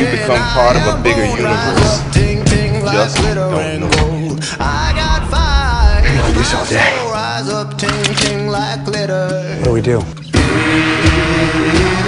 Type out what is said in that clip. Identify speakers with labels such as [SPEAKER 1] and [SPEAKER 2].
[SPEAKER 1] you become part of a bigger universe. Just don't know.
[SPEAKER 2] I can do this all day.
[SPEAKER 3] What do we do?